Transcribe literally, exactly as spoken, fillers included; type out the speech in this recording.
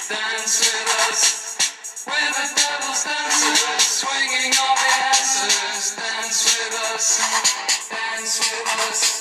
Dance with us, we're the devil's dancers, swinging all the answers. Dance with us, dance with us.